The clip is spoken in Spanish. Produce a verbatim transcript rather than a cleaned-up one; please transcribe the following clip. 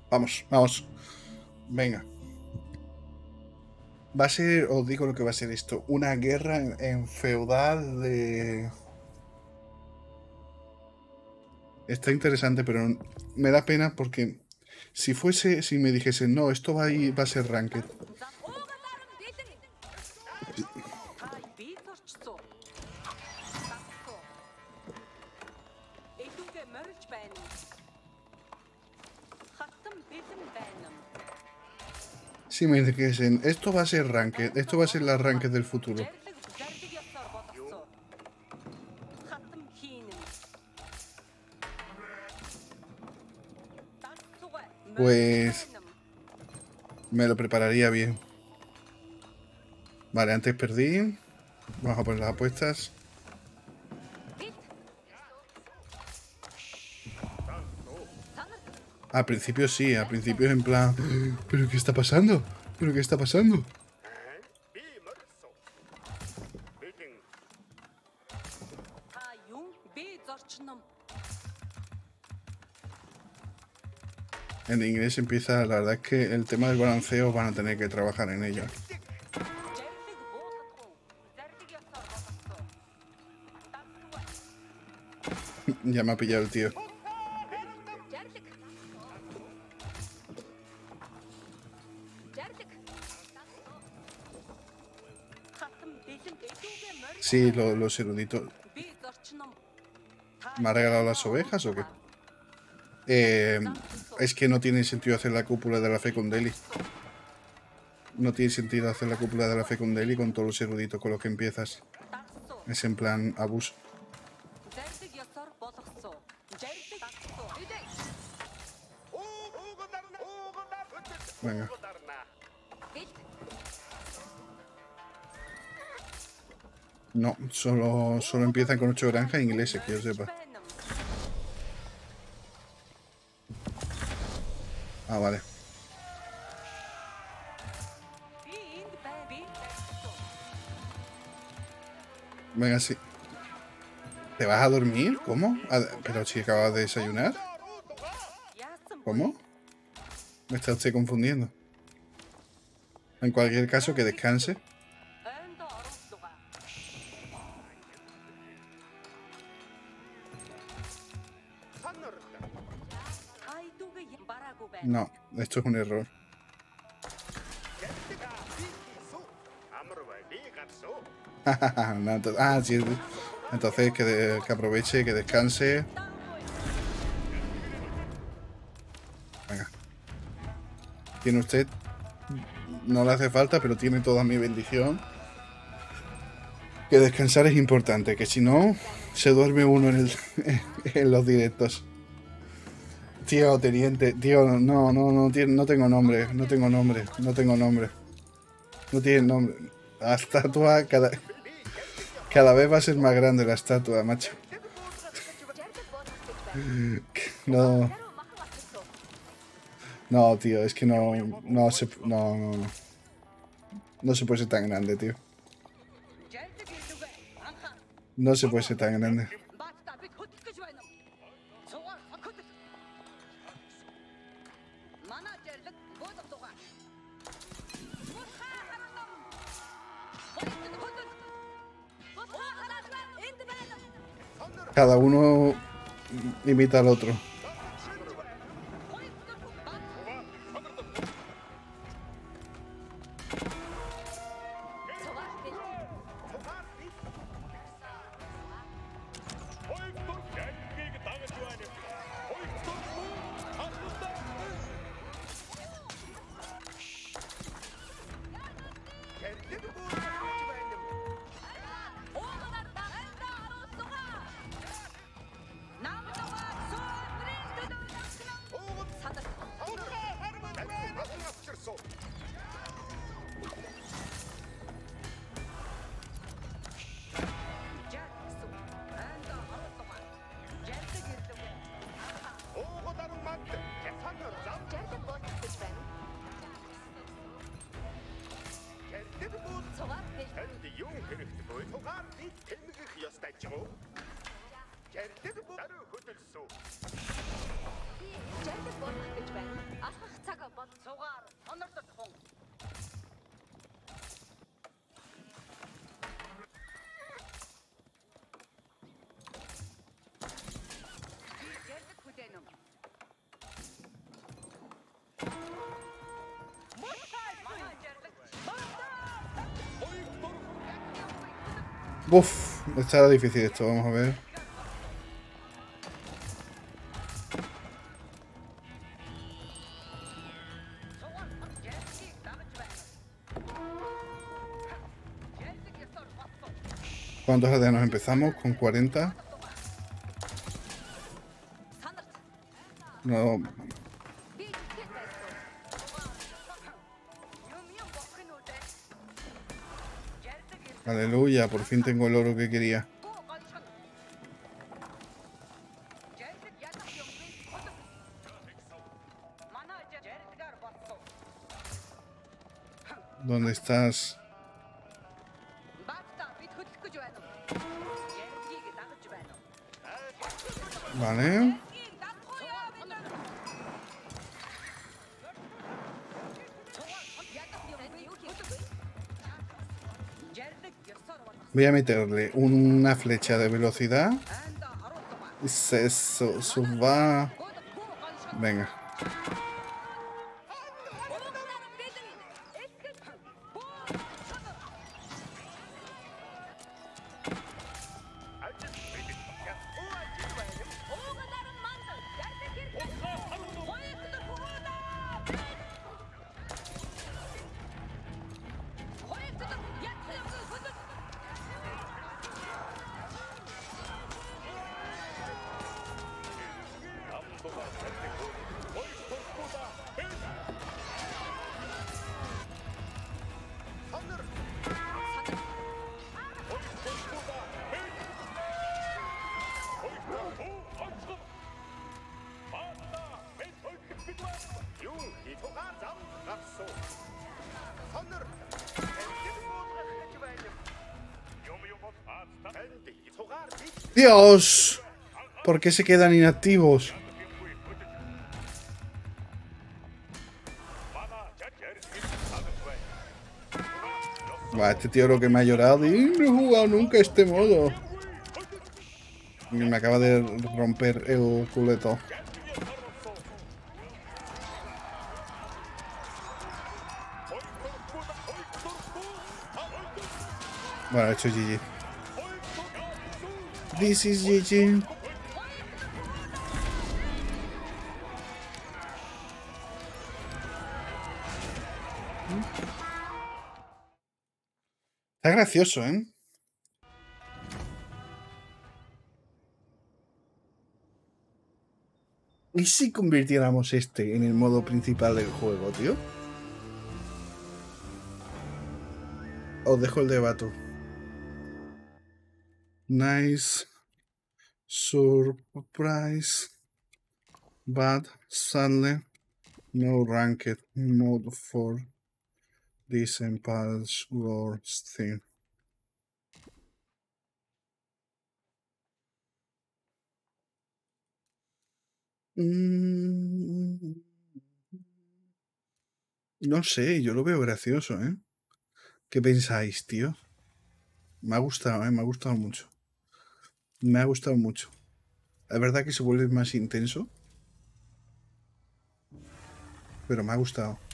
Vamos, vamos. Venga. Va a ser, os digo lo que va a ser esto, una guerra en, en feudal de... Está interesante, pero me da pena porque si fuese, si me dijesen, no, esto va a, ir, va a ser ranked. Si me dijesen, esto va a ser ranked, esto va a ser la ranked del futuro. Pues me lo prepararía bien. Vale, antes perdí. Vamos a poner las apuestas. Al principio sí, al principio es en plan... ¿Pero qué está pasando? ¿Pero qué está pasando? En inglés empieza... La verdad es que el tema del balanceo van a tener que trabajar en ello. Ya me ha pillado el tío. Sí, lo, los eruditos. ¿Me ha regalado las ovejas o qué? Eh, es que no tiene sentido hacer la cúpula de la Fecundeli. No tiene sentido hacer la cúpula de la Fecundeli con todos los eruditos con los que empiezas. Es en plan abuso. Venga. No, solo, solo empiezan con ocho granjas ingleses, que yo sepa. Ah, vale. Venga, sí. ¿Te vas a dormir? ¿Cómo? ¿Pero si acabas de desayunar? ¿Cómo? Me está usted confundiendo. En cualquier caso, que descanse. No, esto es un error. No, ah, sí. Entonces que, de, que aproveche, que descanse. Venga. Tiene usted... No le hace falta, pero tiene toda mi bendición. Que descansar es importante, que si no, se duerme uno en, el, en los directos. Tío, teniente, tío, no, no, no, no tengo nombre, no tengo nombre, no tengo nombre. No tiene nombre. La estatua cada, cada vez va a ser más grande la estatua, macho. No. No, tío, es que no, no se, no, no, no. No se puede ser tan grande, tío. No se puede ser tan grande. Cada uno imita al otro. Uf, está difícil esto, vamos a ver. ¿Cuántos aldeanos empezamos? Con cuarenta. No. Aleluya, por fin tengo el oro que quería. ¿Dónde estás? Vale. Voy a meterle una flecha de velocidad. Y se su- suba. Venga. ¡Dios! ¿Por qué se quedan inactivos? Va, este tío lo que me ha llorado y no he jugado nunca este modo. Y me acaba de romper el culeto. Bueno, esto es G G. This is G G. Está gracioso, ¿eh? ¿Y si convirtiéramos este en el modo principal del juego, tío? Os dejo el debate. Nice surprise, but sadly no ranked mode for this impulse wars thing. Mm. No sé, yo lo veo gracioso, ¿eh? ¿Qué pensáis, tío? Me ha gustado, ¿eh? Me ha gustado mucho. Me ha gustado mucho. La verdad que se vuelve más intenso. Pero me ha gustado.